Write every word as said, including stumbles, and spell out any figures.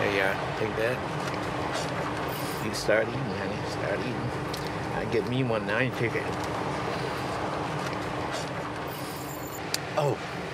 Hey, uh, take that. You start eating, honey. Start eating. I get me one now. You take it. Oh.